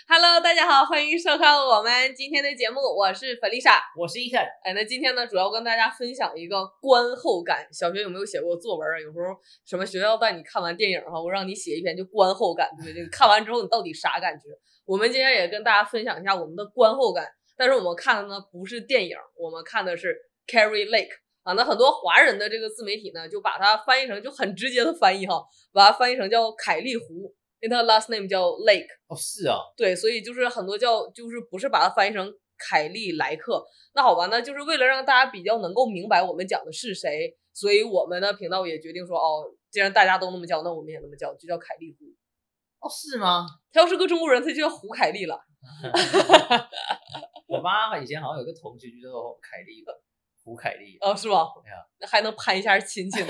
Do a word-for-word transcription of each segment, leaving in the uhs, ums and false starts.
Hello， 大家好，欢迎收看我们今天的节目，我是弗丽莎， 我是伊森。 哎，那今天呢，主要跟大家分享一个观后感。小学有没有写过作文啊？有时候什么学校带你看完电影哈，我让你写一篇就观后感，对不对？看完之后你到底啥感觉？我们今天也跟大家分享一下我们的观后感。但是我们看的呢不是电影，我们看的是 Carrie Lake 啊。那很多华人的这个自媒体呢，就把它翻译成就很直接的翻译哈，把它翻译成叫凯利湖。因为他 last name 叫 Lake 哦，是啊， 对，所以就是很多叫就是不是把它翻译成凯利莱克。那好吧，那就是为了让大家比较能够明白我们讲的是谁，所以我们的频道也决定说，哦，既然大家都那么叫，那我们也那么叫，就叫凯利湖。 哦，是吗？ 他要是个中国人，他就叫胡凯利了。 我妈以前好像有个同学就叫凯利，胡凯利。 哦，是吗？ 那还能攀一下亲戚呢。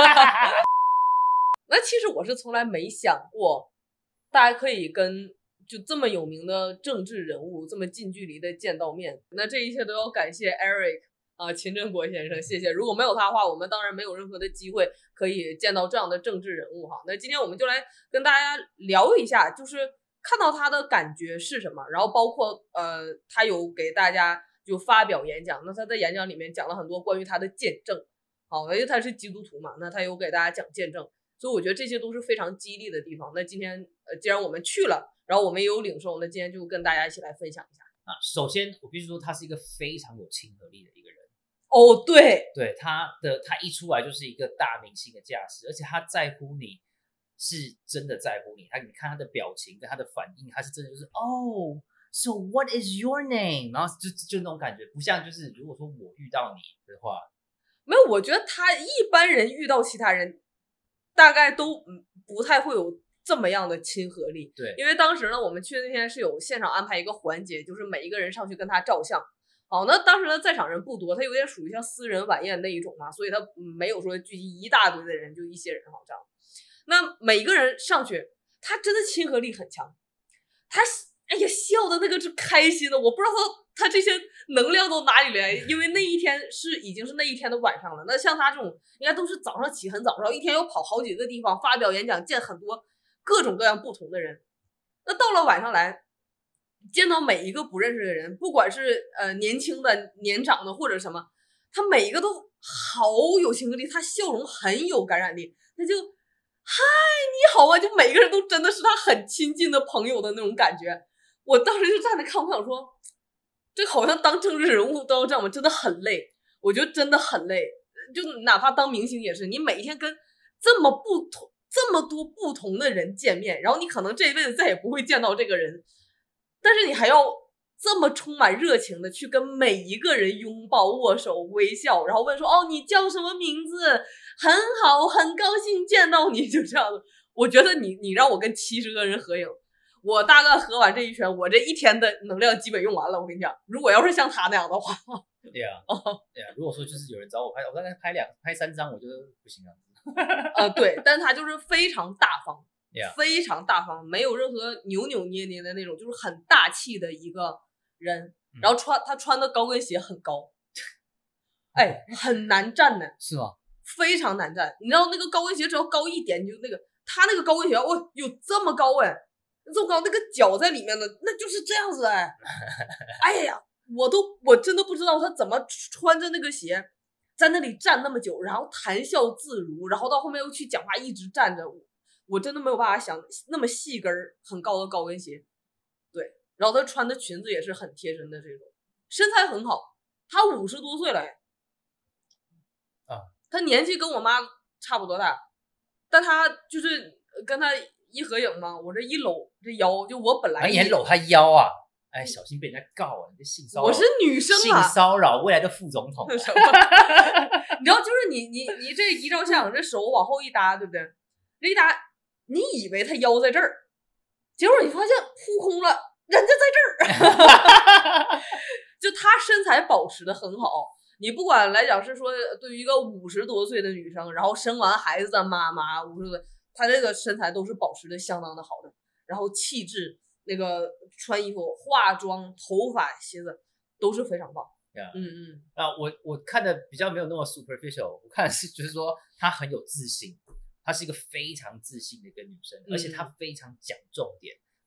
那其实我是从来没想过大家可以跟就这么有名的政治人物这么近距离的见到面。那这一切都要感谢 Eric 啊，秦振国先生，谢谢。如果没有他的话，我们当然没有任何的机会可以见到这样的政治人物哈。那今天我们就来跟大家聊一下，就是看到他的感觉是什么，然后包括呃，他有给大家就发表演讲，那他在演讲里面讲了很多关于他的见证。好，因为他是基督徒嘛，那他有给大家讲见证。所以我觉得这些都是非常激励的地方。那今天呃，既然我们去了，然后我们也有领受，那今天就跟大家一起来分享一下。 啊，首先我必须说他是一个非常有亲和力的一个人。 哦，对， 对，他的他一出来就是一个大明星的架势，而且他在乎你，是真的在乎你。他你看他的表情跟他的反应，他是真的就是哦 ，So what is your name？ 然后就就那种感觉，不像就是如果说我遇到你的话， 没有，我觉得他一般人遇到其他人。大概都不太会有这么样的亲和力。 对， 因为当时呢，我们去的那天是有现场安排一个环节，就是每一个人上去跟他照相。好，那当时呢在场人不多，他有点属于像私人晚宴那一种嘛，所以他没有说聚集一大堆的人，就一些人好这样。那每一个人上去，他真的亲和力很强，他哎呀笑的那个是开心的，我不知道他。他这些能量都哪里来？因为那一天是已经是那一天的晚上了。那像他这种，应该都是早上起很早，然后一天要跑好几个地方发表演讲，见很多各种各样不同的人。那到了晚上来，见到每一个不认识的人，不管是呃年轻的、年长的或者什么，他每一个都好有亲和力，他笑容很有感染力，他就嗨你好啊，就每个人都真的是他很亲近的朋友的那种感觉。我当时就站着看，我想说。这好像当政治人物都要这样，我真的很累。我觉得真的很累，就哪怕当明星也是，你每天跟这么不同、这么多不同的人见面，然后你可能这一辈子再也不会见到这个人，但是你还要这么充满热情的去跟每一个人拥抱、握手、微笑，然后问说：“哦，你叫什么名字？很好，很高兴见到你。”就这样的，我觉得你你让我跟七十个人合影。我大概合完这一圈，我这一天的能量基本用完了。我跟你讲，如果要是像他那样的话， 对呀、啊，对呀、啊。如果说就是有人找我拍，我大概拍两、拍三张，我就不行了。 呃，对，但是他就是非常大方， yeah. 非常大方，没有任何扭扭捏捏的那种，就是很大气的一个人。然后穿他穿的高跟鞋很高，哎，很难站呢。 是吗？ 非常难站。你知道那个高跟鞋只要高一点，你就那个他那个高跟鞋，哦，有这么高哎。这么高，那个脚在里面的，那就是这样子哎，哎呀，我都我真的不知道他怎么穿着那个鞋在那里站那么久，然后谈笑自如，然后到后面又去讲话，一直站着，我真的没有办法想那么细跟很高的高跟鞋，对，然后他穿的裙子也是很贴身的这种，身材很好，他五十多岁了哎， 啊， 他年纪跟我妈差不多大，但他就是跟他。一合影嘛，我这一搂这腰，就我本来你还搂他腰啊！哎，小心被人家告啊！你这性骚扰， 我是女生啊， 性骚扰未来的副总统、啊。 什么？你知道，就是你你你这一照相，这手往后一搭，对不对？这一搭，你以为他腰在这儿，结果你发现扑空了，人家在这儿。就他身材保持的很好，你不管来讲是说对于一个五十多岁的女生，然后生完孩子的妈妈，五十多岁。他这个身材都是保持的相当的好的，然后气质、那个穿衣服、化妆、头发、鞋子都是非常棒。 Yeah. 嗯嗯。 啊，我我看的比较没有那么 superficial， 我看的是就是说她很有自信，她是一个非常自信的一个女生， 嗯、 而且她非常讲重点。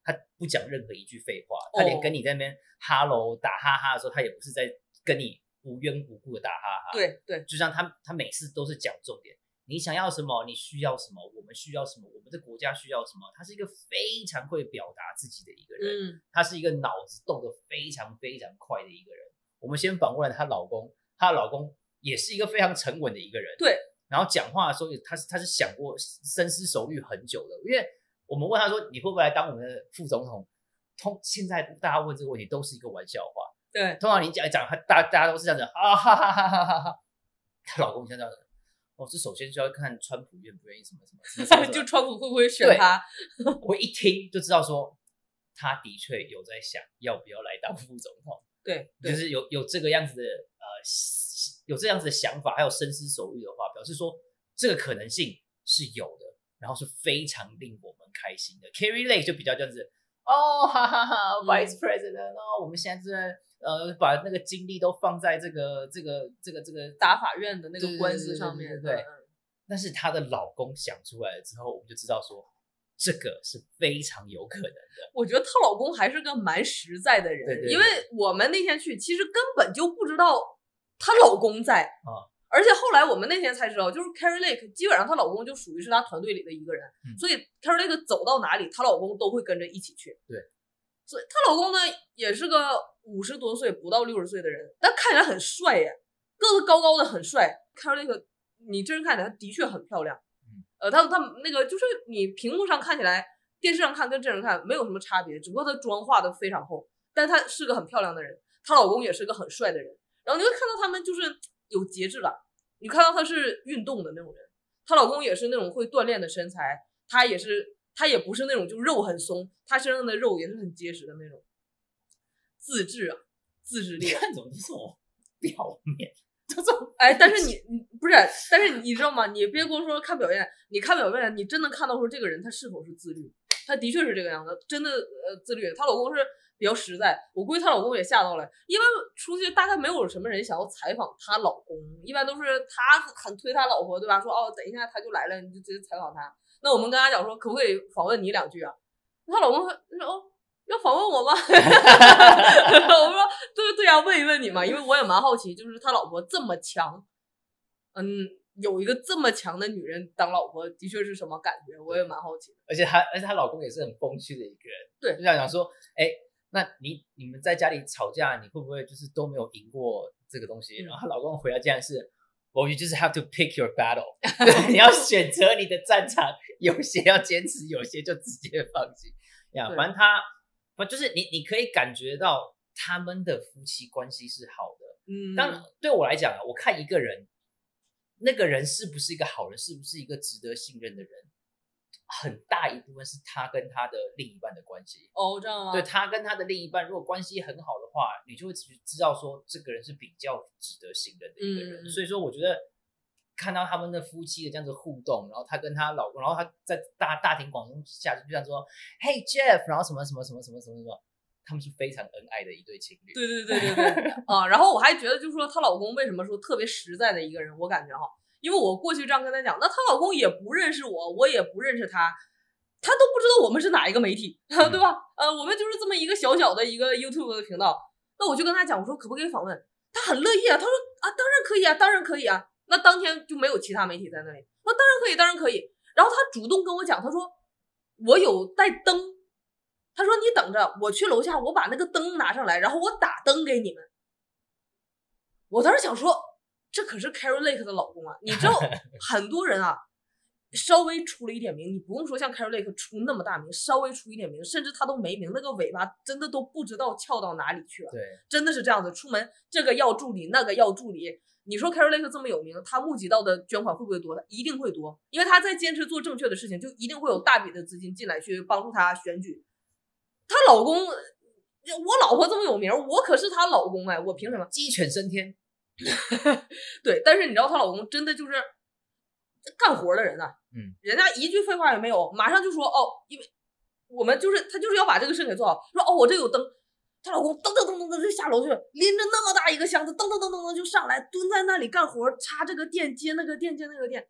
他不讲任何一句废话，他连跟你在那边哈喽打哈哈的时候，他也不是在跟你无缘无故的打哈哈。 对对， 就像他他每次都是讲重点，你想要什么，你需要什么，我们需要什么，我们的国家需要什么。他是一个非常会表达自己的一个人，嗯，他是一个脑子动得非常非常快的一个人。我们先访问了她老公，她的老公也是一个非常沉稳的一个人， 对。 然后讲话的时候，他是他是想过深思熟虑很久的，因为我们问他说你会不会来当我们的副总统？通现在大家问这个问题都是一个玩笑话， 对， 通常你讲讲，大大家都是这样子，啊哈哈哈哈哈哈。她老公像这样子，哦，这首先就要看川普愿不愿意什么什么，什么什么什么就川普会不会选他？ 我一听就知道说，他的确有在想要不要来当副总统， 对，对就是有有这个样子的呃，有这样子的想法，还有深思熟虑的话，表示说这个可能性是有的，然后是非常令我们开心的。Carrie Lake 就比较这样子。哦，哈哈哈 ，Vice President，哦，我们现在正在呃把那个精力都放在这个这个这个这个打法院的那个官司上面， 对对对对。但是她的老公想出来了之后，我们就知道说，这个是非常有可能的。 我觉得她老公还是个蛮实在的人， 对对对， 因为我们那天去，其实根本就不知道她老公在啊。 而且后来我们那天才知道，就是 Carrie Lake 基本上她老公就属于是她团队里的一个人，嗯、所以 Carrie Lake 走到哪里，她老公都会跟着一起去。 对， 所以她老公呢也是个五十多岁不到六十岁的人，但看起来很帅耶，个子高高的很帅。Carrie Lake 你真人看起来的确很漂亮，嗯、呃，她她那个就是你屏幕上看起来，电视上看跟真人看没有什么差别，只不过她妆化的非常厚，但她是个很漂亮的人，她老公也是个很帅的人，然后你会看到他们就是。有节制了，你看到她是运动的那种人，她老公也是那种会锻炼的身材，她也是，她也不是那种就肉很松，她身上的肉也是很结实的那种，自制啊，自制力。 看怎么这种表面，这种哎，但是你你不是，但是你知道吗？你别光说看表面，你看表面，你真的看到说这个人他是否是自律，他的确是这个样子，真的呃自律。她老公是。比较实在，我估计她老公也吓到了。一般出去大概没有什么人想要采访她老公，一般都是她很推她老婆，对吧？说哦，等一下他就来了，你就直接采访他。那我们跟他讲说，可不可以访问你两句啊？她老公说哦，要访问我吗？我说对对呀、啊，问一问你嘛，因为我也蛮好奇，就是他老婆这么强，嗯，有一个这么强的女人当老婆，的确是什么感觉？我也蛮好奇的。 而且她，而且她老公也是很风趣的一个人， 对， 就想讲说，哎。那你你们在家里吵架，你会不会就是都没有赢过这个东西？嗯、然后她老公回答竟然是 ，Well, you just have to pick your battle 。你要选择你的战场，有些要坚持，有些就直接放弃。呀，反正他，反正就是你你可以感觉到他们的夫妻关系是好的。嗯，当然对我来讲啊，我看一个人，那个人是不是一个好人，是不是一个值得信任的人？很大一部分是他跟他的另一半的关系哦，这样吗？ 对，他跟他的另一半如果关系很好的话，你就会知道说这个人是比较值得信任的一个人。嗯、所以说，我觉得看到他们的夫妻的这样子互动，然后她跟她老公，然后她在大大庭广众下就这样说 ，Hey Jeff， 然后什么什么什么什么什么什么，他们是非常恩爱的一对情侣。 对对对对对啊！然后我还觉得，就是说她老公为什么说特别实在的一个人，我感觉哈。因为我过去这样跟她讲，那她老公也不认识我，我也不认识他，他都不知道我们是哪一个媒体，对吧？呃，我们就是这么一个小小的一个 YouTube 的频道。那我就跟他讲，我说可不可以访问？他很乐意啊，他说啊，当然可以啊，当然可以啊。那当天就没有其他媒体在那里，那当然可以，当然可以。然后他主动跟我讲，他说我有带灯，他说你等着，我去楼下，我把那个灯拿上来，然后我打灯给你们。我当时想说。这可是 Carrie Lake 的老公啊！你知道很多人啊，稍微出了一点名，你不用说像 Carrie Lake 出那么大名，稍微出一点名，甚至他都没名，那个尾巴真的都不知道翘到哪里去了。 对， 真的是这样子，出门这个要助理，那个要助理。你说 Carrie Lake 这么有名，他募集到的捐款会不会多？他一定会多，因为他在坚持做正确的事情，就一定会有大笔的资金进来去帮助他选举。她老公，我老婆这么有名，我可是她老公哎，我凭什么？ 鸡犬升天。 对，但是你知道她老公真的就是干活的人啊，嗯，人家一句废话也没有，马上就说哦，因为我们就是他就是要把这个事给做好，说哦我这有灯，她老公噔噔噔噔噔就下楼去了，拎着那么大一个箱子，噔噔噔噔噔就上来，蹲在那里干活，插这个电接那个电接那个电，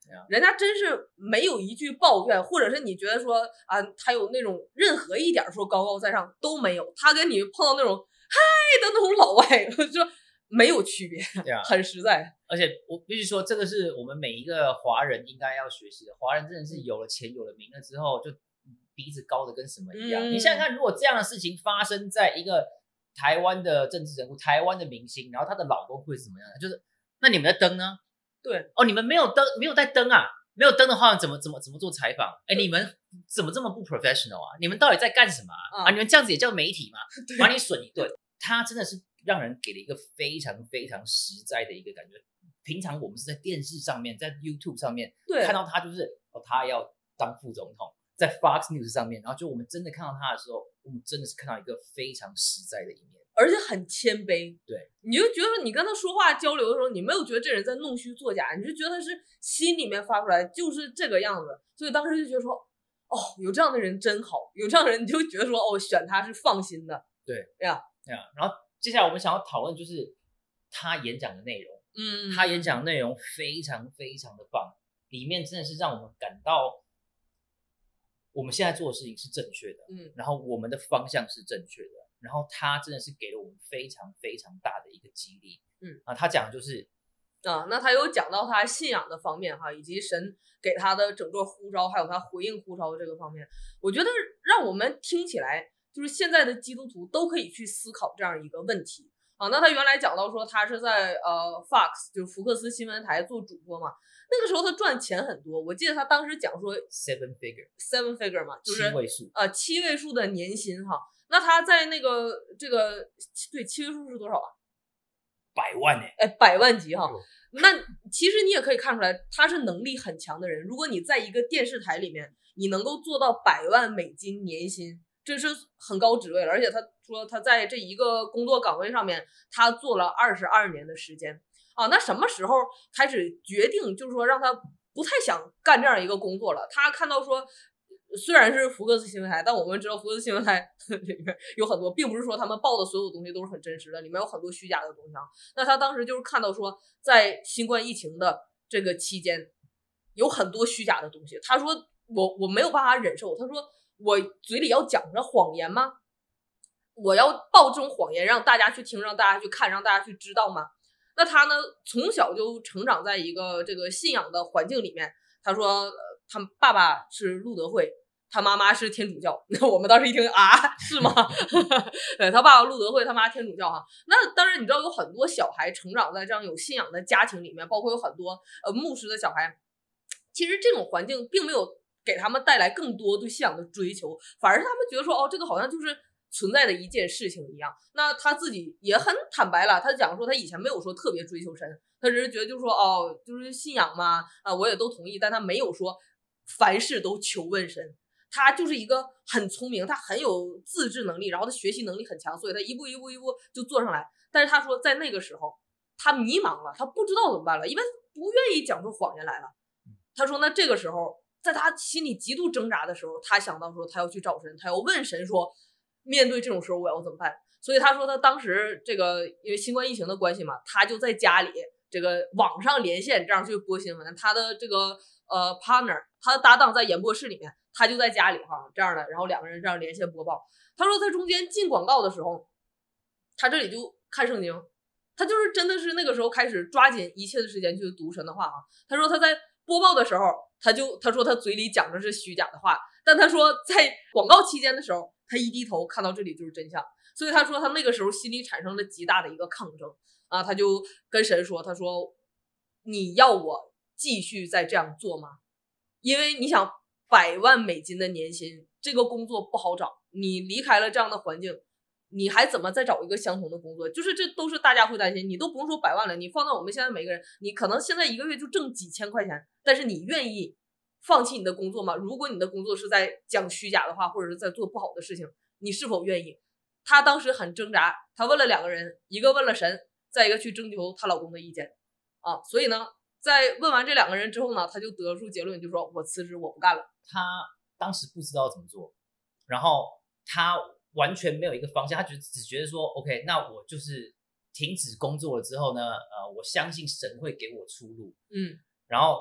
人家真是没有一句抱怨，或者是你觉得说啊，他有那种任何一点说高高在上都没有，他跟你碰到那种嗨的那种老外就没有区别， 对啊， 很实在。 而且我必须说，这个是我们每一个华人应该要学习的。华人真的是有了钱有了名了之后，就鼻子高的跟什么一样。嗯、你想想看，如果这样的事情发生在一个台湾的政治人物、台湾的明星，然后她的老公会是怎么样的？就是那你们的灯呢？ 对哦，你们没有灯，没有带灯啊？没有灯的话，怎么怎么怎么做采访？哎，你们怎么这么不 professional 啊？你们到底在干什么啊？嗯、啊，你们这样子也叫媒体吗？把你损一顿，他真的是让人给了一个非常非常实在的一个感觉。平常我们是在电视上面，在 YouTube 上面看到他，就是哦，他要当副总统，在 Fox News 上面，然后就我们真的看到他的时候，我们真的是看到一个非常实在的一面。 而且很谦卑， 对， 你就觉得你跟他说话交流的时候，你没有觉得这人在弄虚作假，你就觉得他是心里面发出来就是这个样子，所以当时就觉得说，哦，有这样的人真好，有这样的人你就觉得说，哦，选他是放心的， 对呀， 对啊。然后接下来我们想要讨论就是他演讲的内容，嗯，他演讲的内容非常非常的棒，里面真的是让我们感到我们现在做的事情是正确的，嗯，然后我们的方向是正确的。然后他真的是给了我们非常非常大的一个激励，嗯啊，他讲的就是啊，那他有讲到他信仰的方面哈，以及神给他的整个呼召，还有他回应呼召的这个方面，我觉得让我们听起来就是现在的基督徒都可以去思考这样一个问题啊。那他原来讲到说他是在呃 Fox 就是福克斯新闻台做主播嘛，那个时候他赚钱很多，我记得他当时讲说 seven figure seven figure 嘛，就是七位数呃七位数的年薪哈。那他在那个这个对七位数是多少啊？ 百万哎， 哎，百万级哈。那其实你也可以看出来，他是能力很强的人。如果你在一个电视台里面，你能够做到百万美金年薪，这是很高职位了。而且他说他在这一个工作岗位上面，他做了二十二年的时间啊。那什么时候开始决定，就是说让他不太想干这样一个工作了？他看到说。虽然是福克斯新闻台，但我们知道福克斯新闻台里面有很多，并不是说他们报的所有东西都是很真实的，里面有很多虚假的东西啊。那他当时就是看到说，在新冠疫情的这个期间，有很多虚假的东西。他说我我没有办法忍受，他说我嘴里要讲着谎言吗？我要报这种谎言让大家去听，让大家去看，让大家去知道吗？那他呢，从小就成长在一个这个信仰的环境里面。他说他爸爸是路德会，他妈妈是天主教。那我们当时一听啊，是吗？对，他爸爸路德会，他妈天主教哈。那当然你知道有很多小孩成长在这样有信仰的家庭里面，包括有很多呃牧师的小孩，其实这种环境并没有给他们带来更多对信仰的追求，反而是他们觉得说哦，这个好像就是存在的一件事情一样。那他自己也很坦白了，他讲说他以前没有说特别追求神，他只是觉得就是说哦，就是信仰嘛，啊，我也都同意，但他没有说凡事都求问神。他就是一个很聪明，他很有自制能力，然后他学习能力很强，所以他一步一步一步就做上来。但是他说在那个时候他迷茫了，他不知道怎么办了，因为不愿意讲出谎言来了。他说那这个时候在他心里极度挣扎的时候，他想到说他要去找神，他要问神说面对这种时候我要怎么办。所以他说他当时这个因为新冠疫情的关系嘛，他就在家里这个网上连线这样去播新闻，他的这个呃 partner 他的搭档在演播室里面，他就在家里哈这样的，然后两个人这样连线播报。他说在中间进广告的时候，他这里就看圣经，他就是真的是那个时候开始抓紧一切的时间去读神的话啊。他说他在播报的时候，他就他说他嘴里讲的是虚假的话，但他说在广告期间的时候，他一低头看到这里就是真相。所以他说他那个时候心里产生了极大的一个抗争啊，他就跟神说，他说你要我继续再这样做吗？因为你想百万美金的年薪，这个工作不好找，你离开了这样的环境，你还怎么再找一个相同的工作？就是这都是大家会担心，你都不用说百万了，你放到我们现在每个人，你可能现在一个月就挣几千块钱，但是你愿意放弃你的工作吗？如果你的工作是在讲虚假的话，或者是在做不好的事情，你是否愿意？她当时很挣扎，她问了两个人，一个问了神，再一个去征求她老公的意见啊。所以呢，在问完这两个人之后呢，她就得出结论，就说我辞职，我不干了。 她当时不知道怎么做，然后她完全没有一个方向，她只只觉得说 OK， 那我就是停止工作了之后呢，呃，我相信神会给我出路。嗯，然后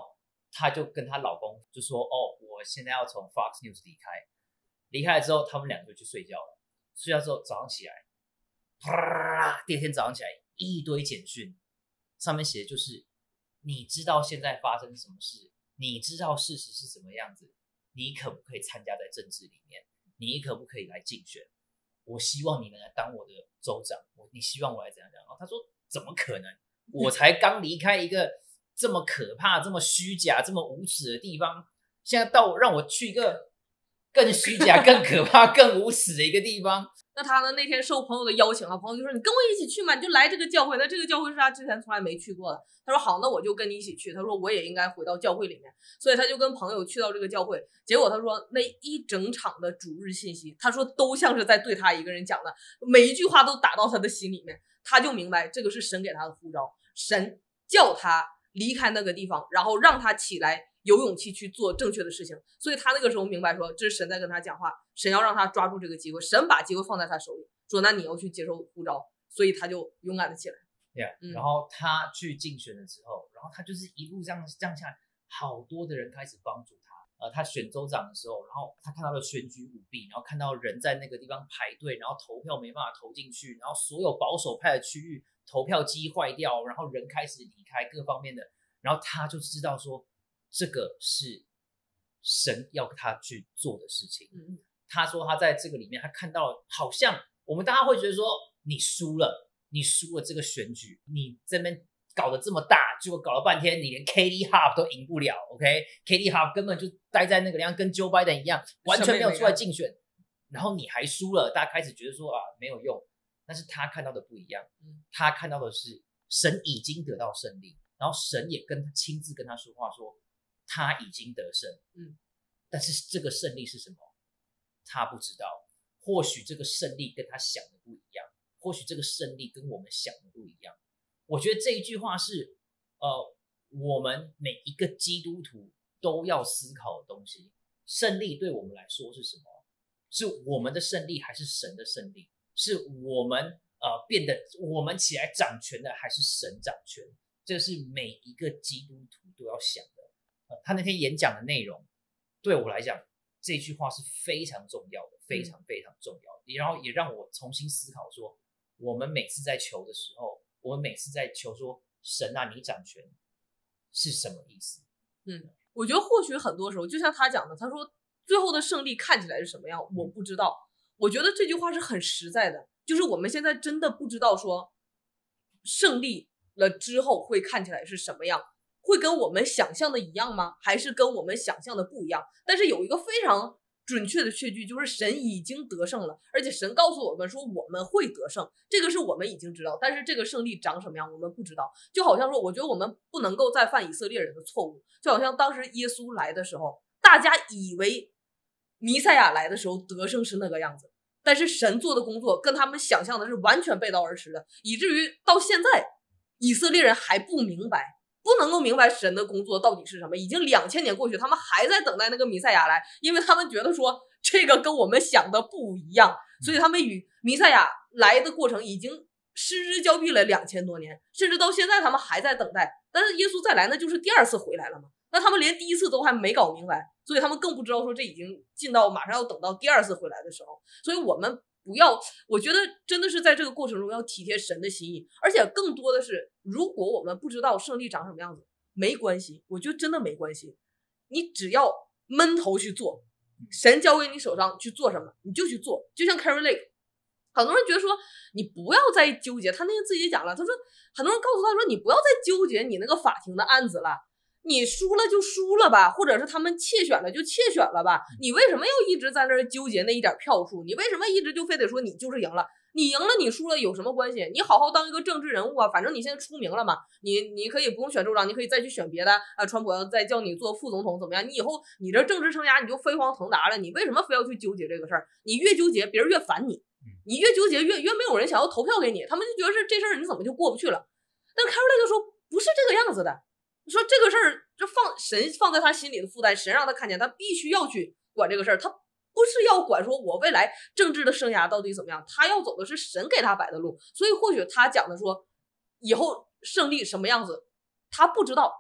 她就跟她老公就说：“哦，我现在要从 Fox News 离开。”离开了之后，他们两个就去睡觉了。睡觉之后，早上起来，啪！第二天早上起来，一堆简讯，上面写的就是你知道现在发生什么事，你知道事实是什么样子，你可不可以参加在政治里面？你可不可以来竞选？我希望你能来当我的州长，我你希望我来怎样怎样？然后他说怎么可能？我才刚离开一个这么可怕、这么虚假、这么无耻的地方，现在到让我去一个更虚假、更可怕、更无耻的一个地方。 那他呢？那天受朋友的邀请啊，朋友就说你跟我一起去嘛，你就来这个教会。那这个教会是他之前从来没去过的。他说好，那我就跟你一起去。他说我也应该回到教会里面，所以他就跟朋友去到这个教会。结果他说那一整场的主日信息，他说都像是在对他一个人讲的，每一句话都打到他的心里面。他就明白这个是神给他的呼召，神叫他离开那个地方，然后让他起来有勇气去做正确的事情。所以他那个时候明白说这是神在跟他讲话，神要让他抓住这个机会，神把机会放在他手里，说那你要去接受呼召，所以他就勇敢的起来。 Yeah, 嗯、 然后他去竞选了之后，然后他就是一路这样这样下来，好多的人开始帮助他。呃，他选州长的时候，然后他看到了选举舞弊，然后看到人在那个地方排队，然后投票没办法投进去，然后所有保守派的区域投票机坏掉，然后人开始离开各方面的，然后他就知道说这个是神要他去做的事情。 嗯、 他说他在这个里面，他看到好像我们大家会觉得说你输了，你输了这个选举，你这边搞得这么大，结果搞了半天，你连 Katie Hobbs 都赢不了 ，OK？Katie Hobbs 根本就待在那个地方，跟 Joe Biden 一样，完全没有出来竞选，然后你还输了，大家开始觉得说啊没有用。但是他看到的不一样，他看到的是神已经得到胜利，然后神也跟他亲自跟他说话说他已经得胜， 嗯， 但是这个胜利是什么？他不知道。或许这个胜利跟他想的不一样，或许这个胜利跟我们想的不一样。我觉得这一句话是呃，我们每一个基督徒都要思考的东西。胜利对我们来说是什么？是我们的胜利还是神的胜利？是我们呃变得我们起来掌权的，还是神掌权？这是每一个基督徒都要想的。呃、他那天演讲的内容对我来讲，这句话是非常重要的，非常非常重要的，然后也让我重新思考说，我们每次在求的时候，我们每次在求说神啊你掌权是什么意思？ 嗯，我觉得或许很多时候就像他讲的，他说最后的胜利看起来是什么样我不知道。我觉得这句话是很实在的，就是我们现在真的不知道说胜利了之后会看起来是什么样，会跟我们想象的一样吗？还是跟我们想象的不一样？但是有一个非常准确的确据，就是神已经得胜了，而且神告诉我们说我们会得胜，这个是我们已经知道，但是这个胜利长什么样我们不知道。就好像说我觉得我们不能够再犯以色列人的错误，就好像当时耶稣来的时候，大家以为弥赛亚来的时候得胜是那个样子，但是神做的工作跟他们想象的是完全背道而驰的，以至于到现在以色列人还不明白，不能够明白神的工作到底是什么。已经两千年过去，他们还在等待那个弥赛亚来，因为他们觉得说这个跟我们想的不一样，所以他们与弥赛亚来的过程已经失之交臂了两千多年，甚至到现在他们还在等待。但是耶稣再来，那就是第二次回来了嘛，那他们连第一次都还没搞明白，所以他们更不知道说这已经进到马上要等到第二次回来的时候。所以我们不要，我觉得真的是在这个过程中要体贴神的心意，而且更多的是如果我们不知道胜利长什么样子没关系，我觉得真的没关系，你只要闷头去做，神交给你手上去做什么你就去做。就像 Carrie Lake， 很多人觉得说你不要再纠结，他那天自己也讲了，他说很多人告诉他说你不要再纠结你那个法庭的案子了，你输了就输了吧，或者是他们窃选了就窃选了吧，你为什么要一直在那儿纠结那一点票数？你为什么一直就非得说你就是赢了？你赢了你输了有什么关系？你好好当一个政治人物啊，反正你现在出名了嘛，你你可以不用选州长，你可以再去选别的啊，川普要再叫你做副总统怎么样？你以后你这政治生涯你就飞黄腾达了，你为什么非要去纠结这个事儿？你越纠结别人越烦你，你越纠结越越没有人想要投票给你，他们就觉得是这事儿你怎么就过不去了？但开出来就说不是这个样子的，说这个事儿就放神放在他心里的负担，神让他看见他必须要去管这个事儿，他不是要管说我未来政治的生涯到底怎么样，他要走的是神给他摆的路。所以或许他讲的说以后胜利什么样子他不知道，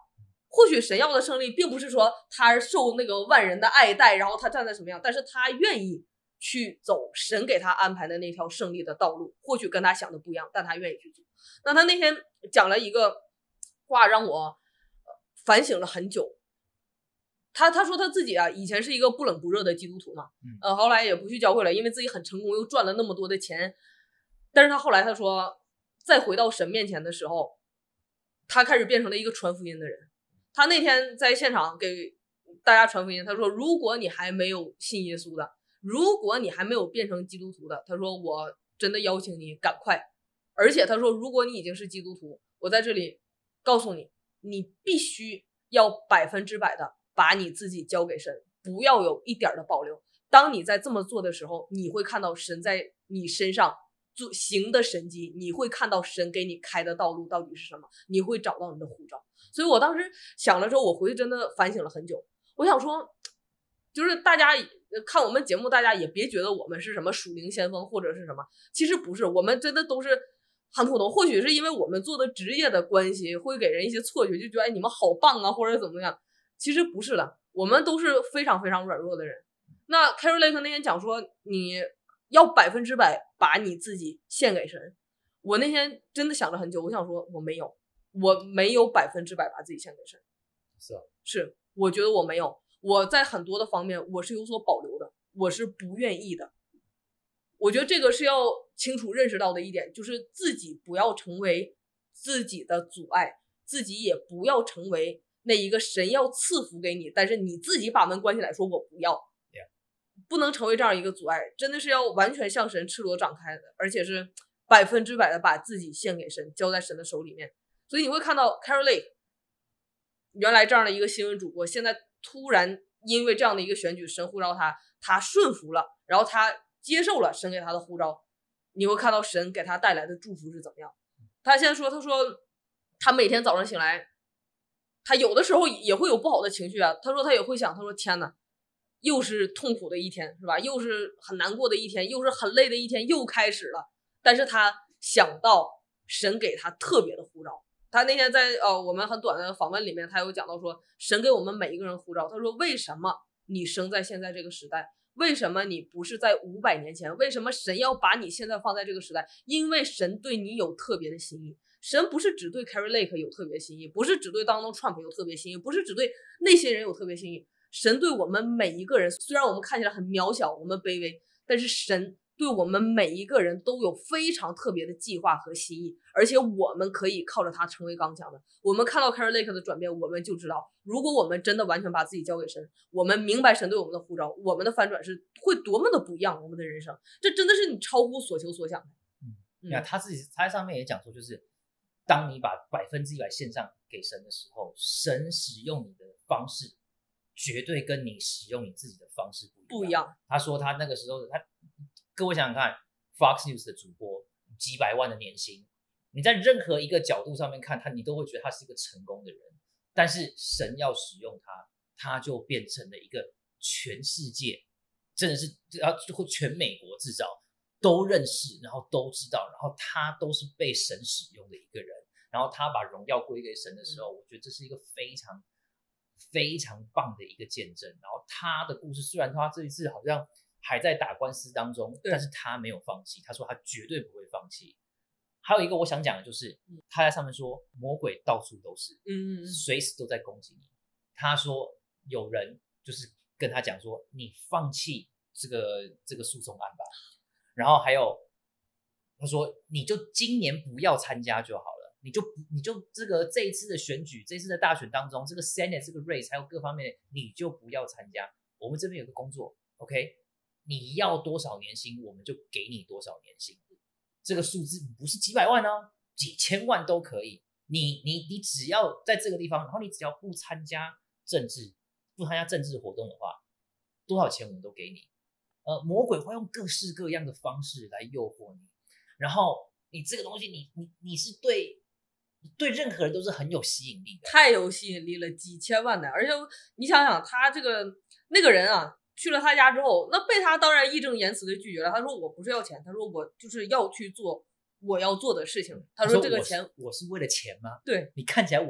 或许神要的胜利并不是说他受那个万人的爱戴，然后他站在什么样，但是他愿意去走神给他安排的那条胜利的道路，或许跟他想的不一样，但他愿意去做。那他那天讲了一个话让我反省了很久。他他说他自己啊，以前是一个不冷不热的基督徒嘛，呃，后来也不去教会了，因为自己很成功，又赚了那么多的钱。但是他后来他说，再回到神面前的时候，他开始变成了一个传福音的人。他那天在现场给大家传福音，他说，如果你还没有信耶稣的，如果你还没有变成基督徒的，他说我真的邀请你赶快。而且他说，如果你已经是基督徒，我在这里告诉你，你必须要百分之百的把你自己交给神，不要有一点的保留。当你在这么做的时候，你会看到神在你身上做行的神迹，你会看到神给你开的道路到底是什么，你会找到你的呼召。所以我当时想了之后，我回去真的反省了很久。我想说，就是大家看我们节目，大家也别觉得我们是什么属灵先锋或者是什么，其实不是，我们真的都是很普通。或许是因为我们做的职业的关系，会给人一些错觉，就觉得哎你们好棒啊，或者怎么样。其实不是的，我们都是非常非常软弱的人。那 Carrie Lake 那天讲说，你要百分之百把你自己献给神。我那天真的想了很久，我想说我没有，我没有百分之百把自己献给神。 是啊， 是，我觉得我没有，我在很多的方面我是有所保留的，我是不愿意的。我觉得这个是要清楚认识到的一点，就是自己不要成为自己的阻碍，自己也不要成为那一个神要赐福给你，但是你自己把门关起来说我不要， yeah. 不能成为这样一个阻碍，真的是要完全向神赤裸展开的，而且是百分之百的把自己献给神，交在神的手里面。所以你会看到 Carrie Lake 原来这样的一个新闻主播，现在突然因为这样的一个选举，神呼召他，他顺服了，然后他接受了神给他的呼召，你会看到神给他带来的祝福是怎么样。他现在说，他说他每天早上醒来，他有的时候也会有不好的情绪啊。他说他也会想，他说天哪，又是痛苦的一天，是吧？又是很难过的一天，又是很累的一天，又开始了。但是他想到神给他特别的呼召。他那天在呃我们很短的访问里面，他有讲到说，神给我们每一个人呼召。他说，为什么你生在现在这个时代？为什么你不是在五百年前？为什么神要把你现在放在这个时代？因为神对你有特别的心意。神不是只对 Carrie Lake 有特别心意，不是只对 Donald Trump 有特别心意，不是只对那些人有特别心意。神对我们每一个人，虽然我们看起来很渺小，我们卑微，但是神对我们每一个人都有非常特别的计划和心意，而且我们可以靠着它成为刚强的。我们看到 Carrie Lake 的转变，我们就知道，如果我们真的完全把自己交给神，我们明白神对我们的呼召，我们的翻转是会多么的不一样。我们的人生，这真的是你超乎所求所想的。 嗯，那、嗯、他自己他在上面也讲说，就是当你把百分之一百献上给神的时候，神使用你的方式绝对跟你使用你自己的方式不一样。 不一样。 他说他那个时候，他各位想想看 ，Fox News 的主播几百万的年薪，你在任何一个角度上面看他，你都会觉得他是一个成功的人。但是神要使用他，他就变成了一个全世界，真的是然后全美国至少都认识，然后都知道，然后他都是被神使用的一个人。然后他把荣耀归给神的时候，我觉得这是一个非常非常棒的一个见证。然后他的故事，虽然他这一次好像还在打官司当中，但是他没有放弃，他说他绝对不会放弃。还有一个我想讲的就是，他在上面说魔鬼到处都是，嗯，随时都在攻击你。他说有人就是跟他讲说，你放弃这个这个诉讼案吧。然后还有他说，你就今年不要参加就好了，你就你就这个这一次的选举，这一次的大选当中，这个 Senate 这个 race 还有各方面，你就不要参加。我们这边有个工作 ，OK， 你要多少年薪，我们就给你多少年薪。这个数字不是几百万哦，几千万都可以。你你你只要在这个地方，然后你只要不参加政治，不参加政治活动的话，多少钱我们都给你。呃，魔鬼会用各式各样的方式来诱惑你，然后你这个东西你，你你你是对对任何人都是很有吸引力的， 太有吸引力了，几千万的。而且你想想，他这个那个人啊，去了他家之后，那被他当然义正言辞的拒绝了。他说我不是要钱，他说我就是要去做我要做的事情。他说这个钱我, 我是为了钱吗？ 对， 你看起来我我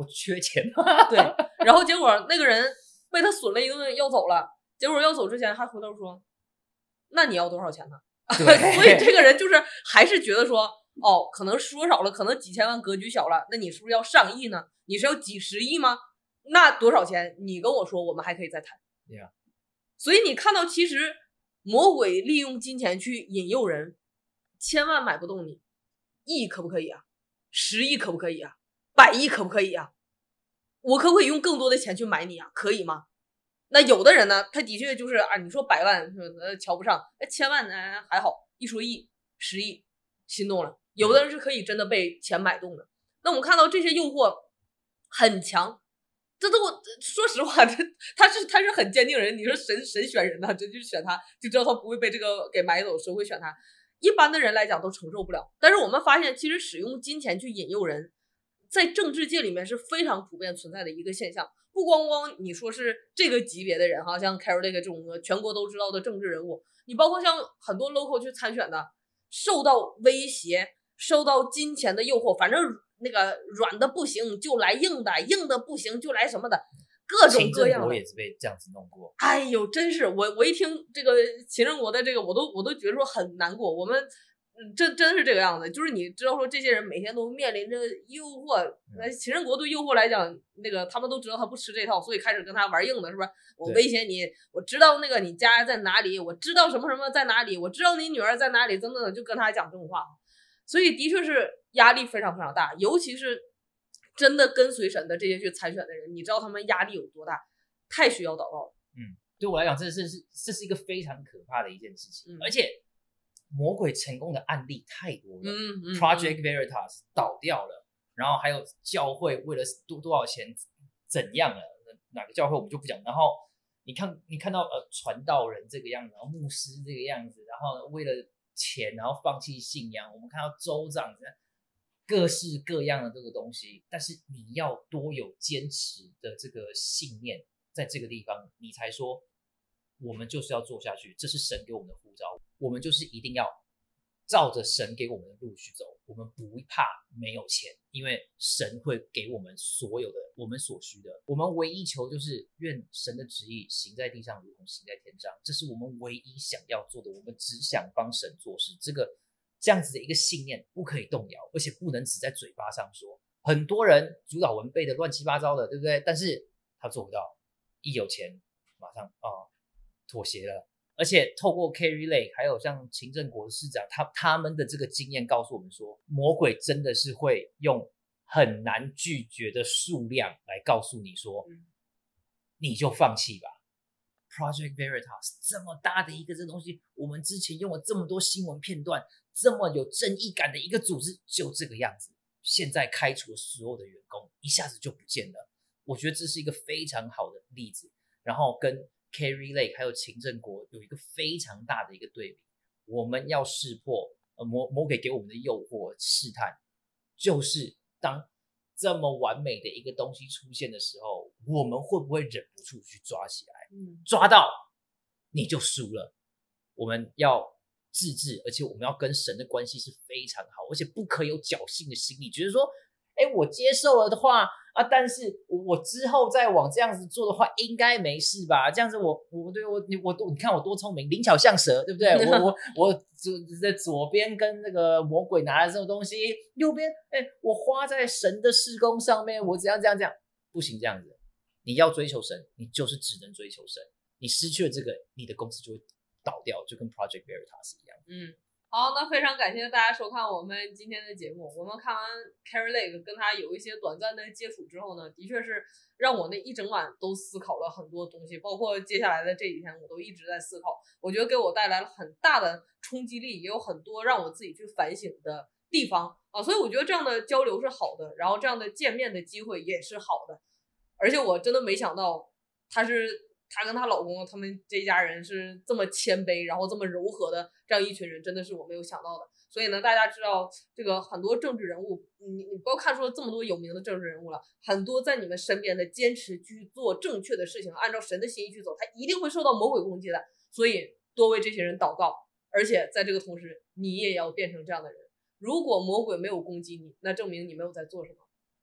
我缺钱。 对，然后结果那个人被他损了一顿要走了，结果要走之前还回头说，那你要多少钱呢？所以这个人就是还是觉得说，哦，可能说少了，可能几千万格局小了，那你是不是要上亿呢？你是要几十亿吗？那多少钱？你跟我说，我们还可以再谈。 Yeah. 所以你看到，其实魔鬼利用金钱去引诱人，千万买不动你，亿可不可以啊？十亿可不可以啊？百亿可不可以啊？我可不可以用更多的钱去买你啊？可以吗？那有的人呢，他的确就是啊，你说百万呃瞧不上，哎，千万呢还好，一说亿、十亿心动了。有的人是可以真的被钱买动的。那我们看到这些诱惑很强，这都我说实话，这他是他是很坚定人。你说神神选人呢，真就选他，就知道他不会被这个给买走，谁会选他？一般的人来讲都承受不了。但是我们发现，其实使用金钱去引诱人，在政治界里面是非常普遍存在的一个现象。不光光你说是这个级别的人哈，像 Carol Lake 这种全国都知道的政治人物，你包括像很多 local 去参选的，受到威胁，受到金钱的诱惑，反正那个软的不行就来硬的，硬的不行就来什么的，各种各样的。秦振国也是被这样子弄过。 哎呦，真是我我一听这个秦振国的这个，我都我都觉得说很难过。我们嗯，真真是这个样子，就是你知道说这些人每天都面临着诱惑。那秦振国对诱惑来讲，那个他们都知道他不吃这套，所以开始跟他玩硬的，是不是？我威胁你，我知道那个你家在哪里，我知道什么什么在哪里，我知道你女儿在哪里，等等的，就跟他讲这种话。所以的确是压力非常非常大，尤其是真的跟随神的这些去参选的人，你知道他们压力有多大？太需要祷告了。 嗯，对我来讲，这是是这是一个非常可怕的一件事情， 嗯、 而且魔鬼成功的案例太多了。 嗯嗯 Project Veritas 倒掉了，然后还有教会为了多多少钱怎样了，哪个教会我们就不讲。然后你看你看到呃传道人这个样子，然后牧师这个样子，然后为了钱然后放弃信仰，我们看到州长各式各样的这个东西，但是你要多有坚持的这个信念，在这个地方你才说我们就是要做下去，这是神给我们的呼召，我们就是一定要照着神给我们的路去走，我们不怕没有钱，因为神会给我们所有的我们所需的，我们唯一求就是愿神的旨意行在地上如同行在天上，这是我们唯一想要做的，我们只想帮神做事，这个这样子的一个信念不可以动摇，而且不能只在嘴巴上说。很多人主导文背的乱七八糟的，对不对？但是他做不到，一有钱马上啊、哦、妥协了。而且透过 Carrie Lake 还有像秦振国的市长，他他们的这个经验告诉我们说，魔鬼真的是会用很难拒绝的数量来告诉你说、嗯、你就放弃吧。Project Veritas 这么大的一个这东西，我们之前用了这么多新闻片段，这么有正义感的一个组织，就这个样子，现在开除了所有的员工，一下子就不见了。我觉得这是一个非常好的例子，然后跟 Carrie Lake 还有秦振国有一个非常大的一个对比。我们要识破呃魔魔鬼给我们的诱惑试探，就是当这么完美的一个东西出现的时候，我们会不会忍不住去抓起来？嗯，抓到你就输了。我们要自制，而且我们要跟神的关系是非常好，而且不可有侥幸的心理，觉得说哎，我接受了的话啊，但是我我之后再往这样子做的话，应该没事吧？这样子我我对我你我你看我多聪明，灵巧像蛇，对不对？我我我在左边跟那个魔鬼拿了这种东西，右边哎，我花在神的事工上面，我怎样怎样怎样，不行这样子。你要追求神，你就是只能追求神。你失去了这个，你的公司就会倒掉，就跟 Project Veritas 一样。 嗯。好，那非常感谢大家收看我们今天的节目。我们看完 Carrie Lake 跟他有一些短暂的接触之后呢，的确是让我那一整晚都思考了很多东西，包括接下来的这几天我都一直在思考，我觉得给我带来了很大的冲击力，也有很多让我自己去反省的地方啊，所以我觉得这样的交流是好的，然后这样的见面的机会也是好的，而且我真的没想到他是她跟她老公他们这一家人是这么谦卑然后这么柔和的这样一群人，真的是我没有想到的。所以呢，大家知道这个很多政治人物，你你不要看说这么多有名的政治人物了，很多在你们身边的坚持去做正确的事情，按照神的心意去走，他一定会受到魔鬼攻击的。所以多为这些人祷告，而且在这个同时你也要变成这样的人。如果魔鬼没有攻击你，那证明你没有在做什么。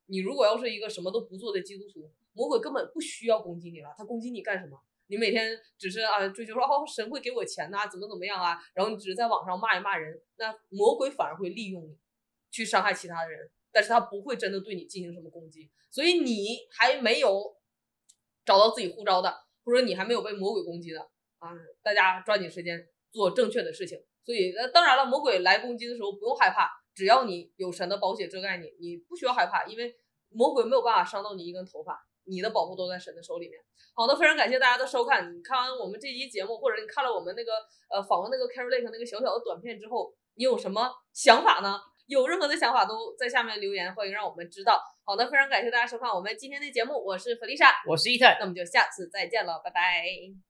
你如果要是一个什么都不做的基督徒，魔鬼根本不需要攻击你了，他攻击你干什么？你每天只是啊追求说哦神会给我钱呐、啊，怎么怎么样啊，然后你只是在网上骂一骂人，那魔鬼反而会利用你去伤害其他的人，但是他不会真的对你进行什么攻击。所以你还没有找到自己呼召的，或者你还没有被魔鬼攻击的啊，大家抓紧时间做正确的事情。所以呃，当然了，魔鬼来攻击的时候不用害怕，只要你有神的宝血遮盖你，你不需要害怕，因为魔鬼没有办法伤到你一根头发，你的保护都在神的手里面。好的，非常感谢大家的收看。你看完我们这期节目，或者你看了我们那个呃访问那个 Carrie Lake 那个小小的短片之后，你有什么想法呢？有任何的想法都在下面留言，欢迎让我们知道。好的，非常感谢大家收看我们今天的节目，我是弗丽莎， 我是伊藤， 那我们就下次再见了，拜拜。